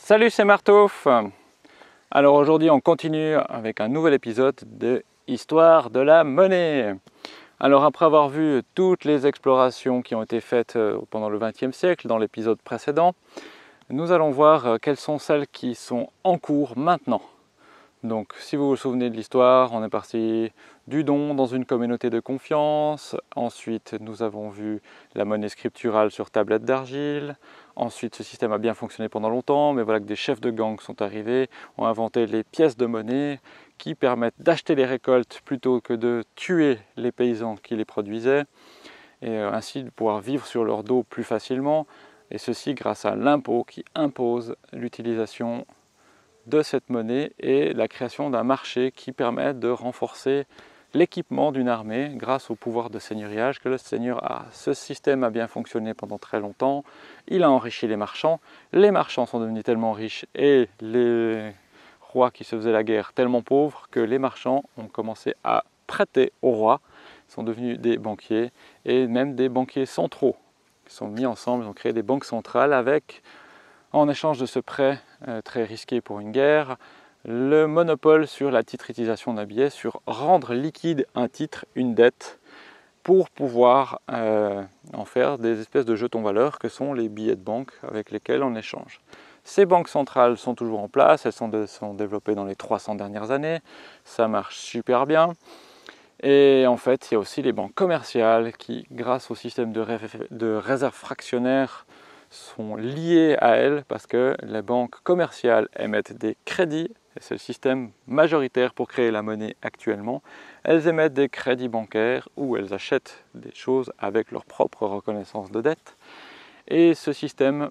Salut, c'est Martouf. Alors aujourd'hui on continue avec un nouvel épisode de Histoire de la monnaie. Alors après avoir vu toutes les explorations qui ont été faites pendant le XXe siècle dans l'épisode précédent, nous allons voir quelles sont celles qui sont en cours maintenant. Donc si vous vous souvenez de l'histoire, on est parti du don dans une communauté de confiance, ensuite nous avons vu la monnaie scripturale sur tablette d'argile, ensuite ce système a bien fonctionné pendant longtemps, mais voilà que des chefs de gang sont arrivés, ont inventé les pièces de monnaie qui permettent d'acheter les récoltes plutôt que de tuer les paysans qui les produisaient, et ainsi de pouvoir vivre sur leur dos plus facilement, et ceci grâce à l'impôt qui impose l'utilisation de cette monnaie et la création d'un marché qui permet de renforcer l'équipement d'une armée grâce au pouvoir de seigneuriage que le seigneur a. Ce système a bien fonctionné pendant très longtemps, il a enrichi les marchands sont devenus tellement riches et les rois qui se faisaient la guerre tellement pauvres que les marchands ont commencé à prêter aux rois, ils sont devenus des banquiers et même des banquiers centraux. Ils sont mis ensemble, ils ont créé des banques centrales avec, en échange de ce prêt très risqué pour une guerre, le monopole sur la titrisation d'un billet, sur rendre liquide un titre, une dette, pour pouvoir en faire des espèces de jetons valeurs que sont les billets de banque avec lesquels on échange. Ces banques centrales sont toujours en place, elles sont développées dans les 300 dernières années, ça marche super bien. Et en fait, il y a aussi les banques commerciales qui, grâce au système de réserve fractionnaire, sont liées à elles parce que les banques commerciales émettent des crédits, et c'est le système majoritaire pour créer la monnaie actuellement. Elles émettent des crédits bancaires où elles achètent des choses avec leur propre reconnaissance de dette. Et ce système,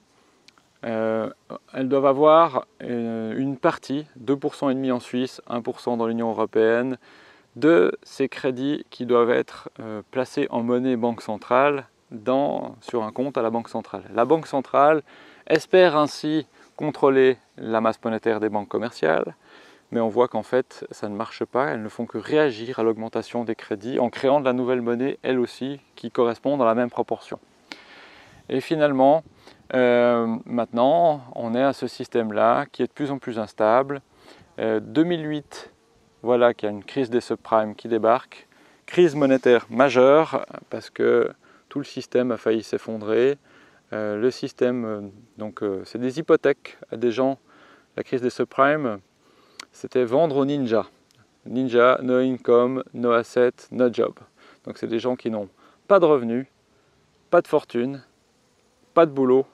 elles doivent avoir une partie, 2,5% en Suisse, 1% dans l'Union européenne, de ces crédits qui doivent être placés en monnaie banque centrale sur un compte à la Banque centrale. La Banque centrale espère ainsi contrôler la masse monétaire des banques commerciales, mais on voit qu'en fait ça ne marche pas, elles ne font que réagir à l'augmentation des crédits en créant de la nouvelle monnaie, elle aussi, qui correspond dans la même proportion. Et finalement, maintenant, on est à ce système-là qui est de plus en plus instable. 2008, voilà qu'il y a une crise des subprimes qui débarque, crise monétaire majeure parce que tout le système a failli s'effondrer. Le système, c'est des hypothèques à des gens. La crise des subprimes, c'était vendre aux ninjas. Ninja, no income, no asset, no job. Donc c'est des gens qui n'ont pas de revenus, pas de fortune, pas de boulot,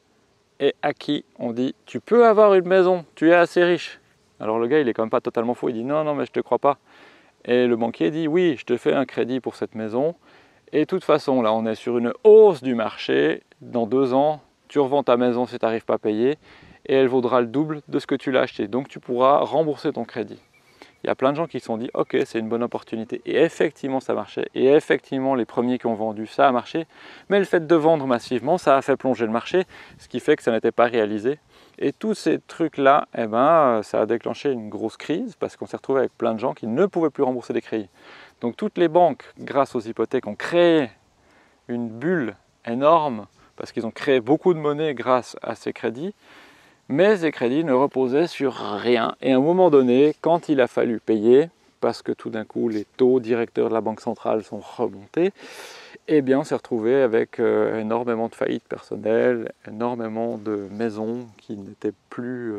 et à qui on dit « tu peux avoir une maison, tu es assez riche ». Alors le gars il est quand même pas totalement fou, il dit « non mais je te crois pas ». Et le banquier dit « oui, je te fais un crédit pour cette maison ». Et de toute façon, là, on est sur une hausse du marché. Dans 2 ans, tu revends ta maison si tu n'arrives pas à payer et elle vaudra le double de ce que tu l'as acheté. Donc, tu pourras rembourser ton crédit. Il y a plein de gens qui se sont dit « ok, c'est une bonne opportunité ». Et effectivement, ça marchait. Et effectivement, les premiers qui ont vendu, ça a marché. Mais le fait de vendre massivement, ça a fait plonger le marché, ce qui fait que ça n'était pas réalisé. Et tous ces trucs-là, ça a déclenché une grosse crise parce qu'on s'est retrouvé avec plein de gens qui ne pouvaient plus rembourser des crédits. Donc toutes les banques, grâce aux hypothèques, ont créé une bulle énorme parce qu'ils ont créé beaucoup de monnaie grâce à ces crédits, mais ces crédits ne reposaient sur rien. Et à un moment donné, quand il a fallu payer, parce que tout d'un coup les taux directeurs de la Banque centrale sont remontés, eh bien on s'est retrouvé avec énormément de faillites personnelles, énormément de maisons qui n'étaient plus,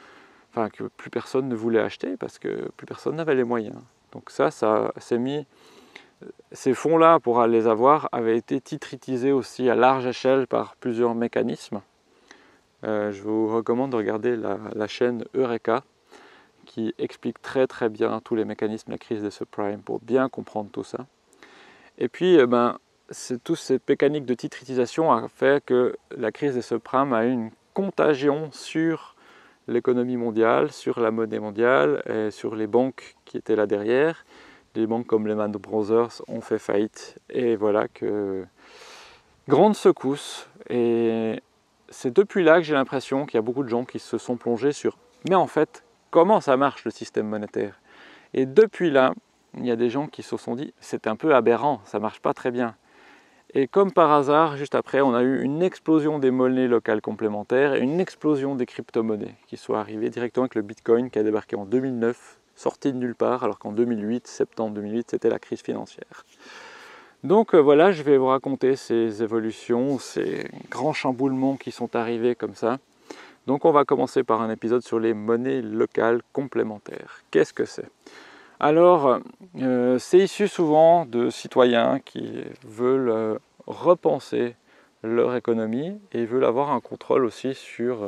que plus personne ne voulait acheter parce que plus personne n'avait les moyens. Donc ça s'est mis, ces fonds-là, pour les avoir, avaient été titritisés aussi à large échelle par plusieurs mécanismes. Je vous recommande de regarder la chaîne Eureka, qui explique très très bien tous les mécanismes de la crise des subprimes pour bien comprendre tout ça. Et puis, toutes ces mécaniques de titritisation a fait que la crise des subprimes a eu une contagion sur l'économie mondiale, sur la monnaie mondiale et sur les banques qui étaient là derrière. Les banques comme Lehman Brothers ont fait faillite et voilà que grande secousse. Et c'est depuis là que j'ai l'impression qu'il y a beaucoup de gens qui se sont plongés sur « mais en fait, comment ça marche le système monétaire ?» Et depuis là, il y a des gens qui se sont dit « c'est un peu aberrant, ça ne marche pas très bien ». Et comme par hasard, juste après, on a eu une explosion des monnaies locales complémentaires et une explosion des crypto-monnaies qui sont arrivées directement avec le Bitcoin qui a débarqué en 2009, sorti de nulle part, alors qu'en 2008, septembre 2008, c'était la crise financière. Donc voilà, je vais vous raconter ces évolutions, ces grands chamboulements qui sont arrivés comme ça. Donc on va commencer par un épisode sur les monnaies locales complémentaires. Qu'est-ce que c'est? Alors, c'est issu souvent de citoyens qui veulent repenser leur économie et veulent avoir un contrôle aussi sur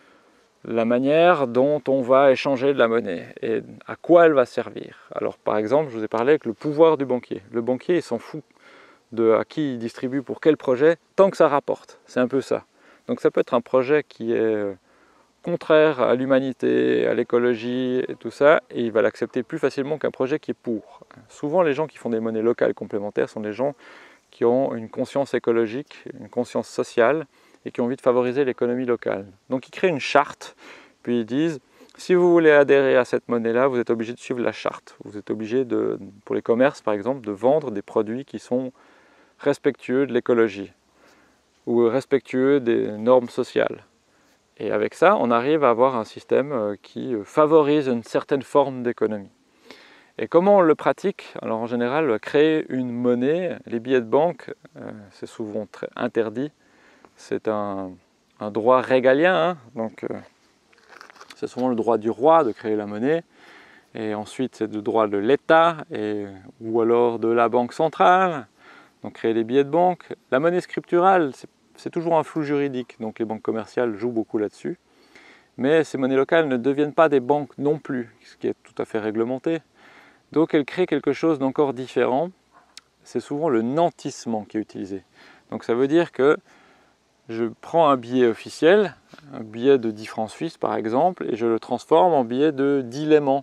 la manière dont on va échanger de la monnaie et à quoi elle va servir. Alors par exemple, je vous ai parlé avec le pouvoir du banquier. Le banquier, il s'en fout de à qui il distribue pour quel projet, tant que ça rapporte. C'est un peu ça. Donc ça peut être un projet qui est contraire à l'humanité, à l'écologie et tout ça, et il va l'accepter plus facilement qu'un projet qui est pour. Souvent, les gens qui font des monnaies locales complémentaires sont des gens qui ont une conscience écologique, une conscience sociale, et qui ont envie de favoriser l'économie locale. Donc ils créent une charte, puis ils disent, si vous voulez adhérer à cette monnaie-là, vous êtes obligé de suivre la charte. Vous êtes obligé, pour les commerces par exemple, de vendre des produits qui sont respectueux de l'écologie, ou respectueux des normes sociales. Et avec ça, on arrive à avoir un système qui favorise une certaine forme d'économie. Et comment on le pratique? Alors en général, créer une monnaie, les billets de banque, c'est souvent très interdit. C'est un droit régalien, hein, donc c'est souvent le droit du roi de créer la monnaie. Et ensuite, c'est le droit de l'État, ou alors de la banque centrale, donc créer des billets de banque. La monnaie scripturale, c'est toujours un flou juridique, donc les banques commerciales jouent beaucoup là-dessus. Mais ces monnaies locales ne deviennent pas des banques non plus, ce qui est tout à fait réglementé. Donc elles créent quelque chose d'encore différent. C'est souvent le nantissement qui est utilisé. Donc ça veut dire que je prends un billet officiel, un billet de 10 francs suisses par exemple, et je le transforme en billet de 10 léments.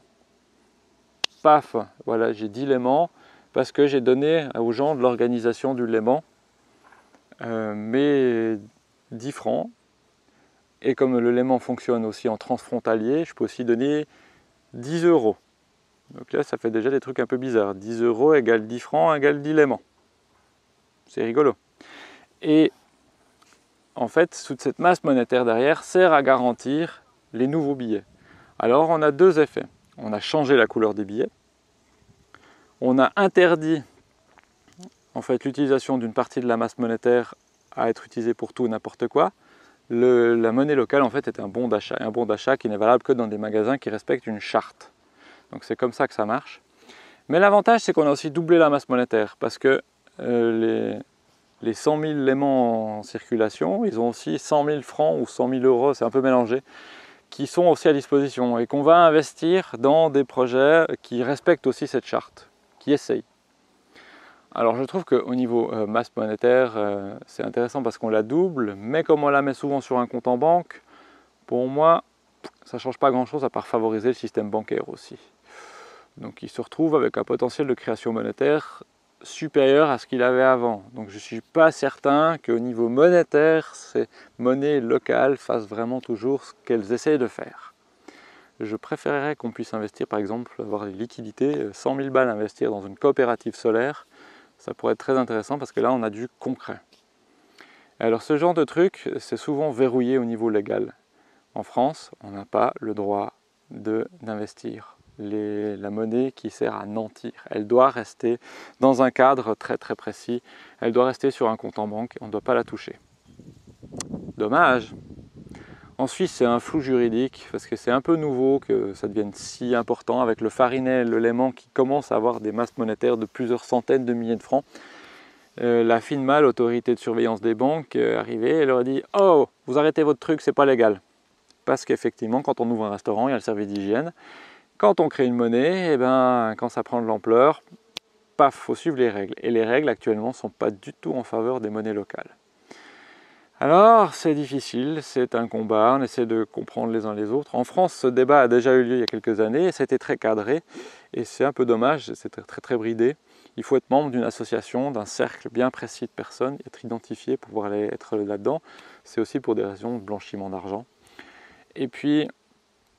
Paf, voilà, j'ai 10 léments parce que j'ai donné aux gens de l'organisation du léman mes 10 francs. Et comme le léman fonctionne aussi en transfrontalier, je peux aussi donner 10 euros. Donc là, ça fait déjà des trucs un peu bizarres. 10 euros égale 10 francs égale 10 lémans. C'est rigolo. Et en fait, toute cette masse monétaire derrière sert à garantir les nouveaux billets. Alors, on a deux effets. On a changé la couleur des billets. On a interdit en fait, l'utilisation d'une partie de la masse monétaire à être utilisée pour tout et n'importe quoi. La monnaie locale en fait est un bon d'achat, un bon d'achat qui n'est valable que dans des magasins qui respectent une charte. Donc c'est comme ça que ça marche. Mais l'avantage c'est qu'on a aussi doublé la masse monétaire parce que les 100 000 léments en circulation, ils ont aussi 100 000 francs ou 100 000 euros, c'est un peu mélangé, qui sont aussi à disposition et qu'on va investir dans des projets qui respectent aussi cette charte, qui essayent. Alors je trouve qu'au niveau masse monétaire, c'est intéressant parce qu'on la double, mais comme on la met souvent sur un compte en banque, pour moi, ça ne change pas grand-chose à part favoriser le système bancaire aussi. Donc il se retrouve avec un potentiel de création monétaire supérieur à ce qu'il avait avant. Donc je ne suis pas certain qu'au niveau monétaire, ces monnaies locales fassent vraiment toujours ce qu'elles essayent de faire. Je préférerais qu'on puisse investir, par exemple, avoir les liquidités, 100 000 balles à investir dans une coopérative solaire. Ça pourrait être très intéressant parce que là, on a du concret. Alors ce genre de truc, c'est souvent verrouillé au niveau légal. En France, on n'a pas le droit d'investir la monnaie qui sert à nantir. Elle doit rester dans un cadre très très précis. Elle doit rester sur un compte en banque. On ne doit pas la toucher. Dommage. En Suisse, c'est un flou juridique parce que c'est un peu nouveau que ça devienne si important avec le Farinet, le Léman qui commence à avoir des masses monétaires de plusieurs centaines de milliers de francs. La FINMA, l'autorité de surveillance des banques, est arrivée et leur a dit « Oh, vous arrêtez votre truc, c'est pas légal ». Parce qu'effectivement, quand on ouvre un restaurant, il y a le service d'hygiène. Quand on crée une monnaie, et ben, quand ça prend de l'ampleur, paf, il faut suivre les règles. Et les règles actuellement ne sont pas du tout en faveur des monnaies locales. Alors, c'est difficile, c'est un combat, on essaie de comprendre les uns les autres. En France, ce débat a déjà eu lieu il y a quelques années, c'était très cadré, et c'est un peu dommage, c'est très très bridé. Il faut être membre d'une association, d'un cercle bien précis de personnes, être identifié pour pouvoir être là-dedans. C'est aussi pour des raisons de blanchiment d'argent. Et puis,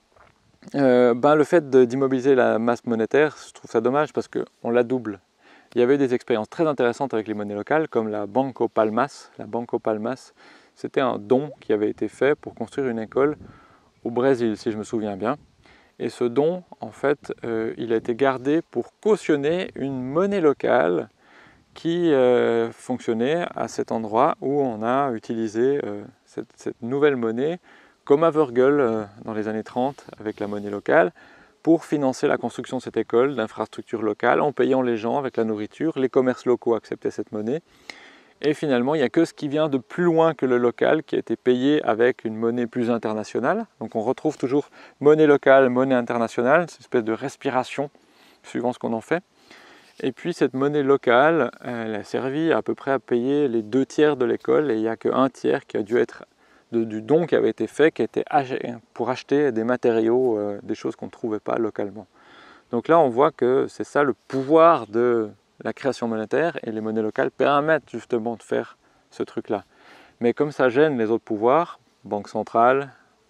le fait d'immobiliser la masse monétaire, je trouve ça dommage parce qu'on la double. Il y avait des expériences très intéressantes avec les monnaies locales, comme la Banco Palmas. La Banco Palmas, c'était un don qui avait été fait pour construire une école au Brésil, si je me souviens bien. Et ce don, en fait, il a été gardé pour cautionner une monnaie locale qui fonctionnait à cet endroit où on a utilisé cette nouvelle monnaie comme à Wörgl dans les années 30 avec la monnaie locale pour financer la construction de cette école, d'infrastructures locales, en payant les gens avec la nourriture. Les commerces locaux acceptaient cette monnaie. Et finalement, il n'y a que ce qui vient de plus loin que le local qui a été payé avec une monnaie plus internationale. Donc on retrouve toujours monnaie locale, monnaie internationale, c'est une espèce de respiration suivant ce qu'on en fait. Et puis cette monnaie locale, elle a servi à peu près à payer les 2/3 de l'école et il n'y a qu'un tiers qui a dû être du don qui avait été fait, qui était pour acheter des matériaux, des choses qu'on ne trouvait pas localement. Donc là on voit que c'est ça le pouvoir de la création monétaire et les monnaies locales permettent justement de faire ce truc-là. Mais comme ça gêne les autres pouvoirs, banque centrale,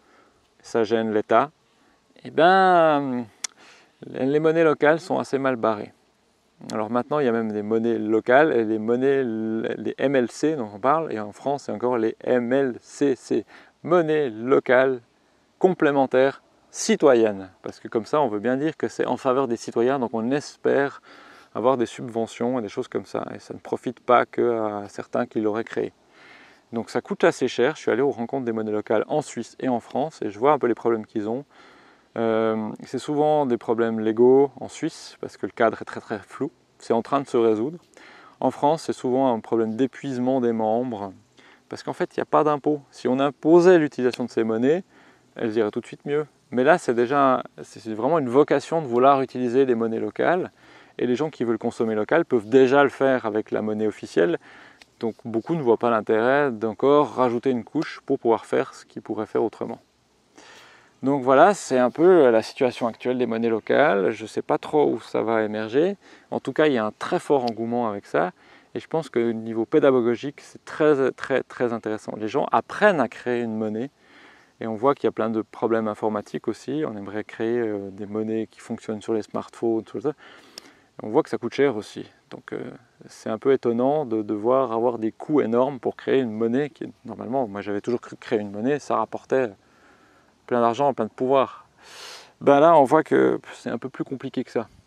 ça gêne l'État, et bien les monnaies locales sont assez mal barrées. Alors maintenant, il y a même des monnaies locales et les monnaies, les MLC dont on parle, et en France, c'est encore les MLCC, monnaies locales complémentaires citoyennes. Parce que comme ça, on veut bien dire que c'est en faveur des citoyens, donc on espère avoir des subventions et des choses comme ça. Et ça ne profite pas qu'à certains qui l'auraient créé. Donc ça coûte assez cher. Je suis allé aux rencontres des monnaies locales en Suisse et en France et je vois un peu les problèmes qu'ils ont. C'est souvent des problèmes légaux en Suisse parce que le cadre est très très flou. C'est en train de se résoudre. En France, c'est souvent un problème d'épuisement des membres parce qu'en fait, il n'y a pas d'impôt. Si on imposait l'utilisation de ces monnaies, elles iraient tout de suite mieux. Mais là, c'est vraiment une vocation de vouloir utiliser les monnaies locales et les gens qui veulent consommer local peuvent déjà le faire avec la monnaie officielle. Donc beaucoup ne voient pas l'intérêt d'encore rajouter une couche pour pouvoir faire ce qu'ils pourraient faire autrement. Donc voilà, c'est un peu la situation actuelle des monnaies locales. Je ne sais pas trop où ça va émerger. En tout cas, il y a un très fort engouement avec ça. Et je pense qu'au niveau pédagogique, c'est très, très, très intéressant. Les gens apprennent à créer une monnaie. Et on voit qu'il y a plein de problèmes informatiques aussi. On aimerait créer des monnaies qui fonctionnent sur les smartphones, tout ça. On voit que ça coûte cher aussi. Donc c'est un peu étonnant de devoir avoir des coûts énormes pour créer une monnaie qui, normalement, moi j'avais toujours cru que créer une monnaie, ça rapportait plein d'argent, plein de pouvoir. Ben là, on voit que c'est un peu plus compliqué que ça.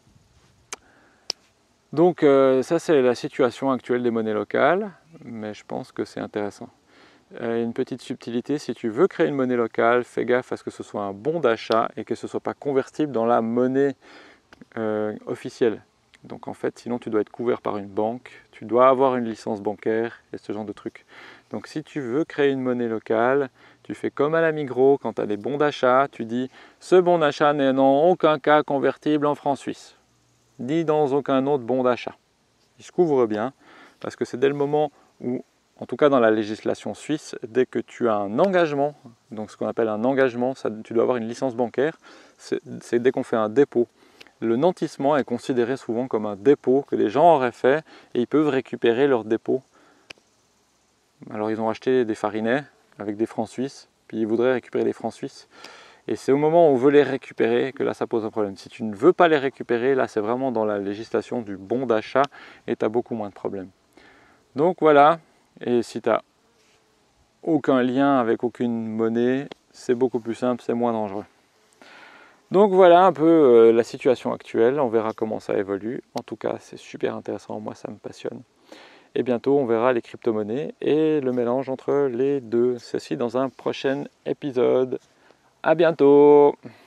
Donc ça, c'est la situation actuelle des monnaies locales, mais je pense que c'est intéressant. Une petite subtilité, si tu veux créer une monnaie locale, fais gaffe à ce que ce soit un bon d'achat et que ce ne soit pas convertible dans la monnaie officielle. Donc en fait, sinon tu dois être couvert par une banque, tu dois avoir une licence bancaire et ce genre de trucs. Donc si tu veux créer une monnaie locale, tu fais comme à la Migros, quand tu as des bons d'achat, tu dis « ce bon d'achat n'est en aucun cas convertible en francs suisses », ni dans aucun autre bon d'achat. Il se couvre bien, parce que c'est dès le moment où, en tout cas dans la législation suisse, dès que tu as un engagement, donc ce qu'on appelle un engagement, tu dois avoir une licence bancaire, c'est dès qu'on fait un dépôt. Le nantissement est considéré souvent comme un dépôt que les gens auraient fait et ils peuvent récupérer leur dépôt. Alors ils ont acheté des farinets avec des francs suisses, puis ils voudraient récupérer des francs suisses. Et c'est au moment où on veut les récupérer que là ça pose un problème. Si tu ne veux pas les récupérer, là c'est vraiment dans la législation du bon d'achat et tu as beaucoup moins de problèmes. Donc voilà, et si tu n'as aucun lien avec aucune monnaie, c'est beaucoup plus simple, c'est moins dangereux. Donc voilà un peu la situation actuelle, on verra comment ça évolue. En tout cas, c'est super intéressant, moi ça me passionne. Et bientôt, on verra les crypto-monnaies et le mélange entre les deux. Ceci dans un prochain épisode. À bientôt!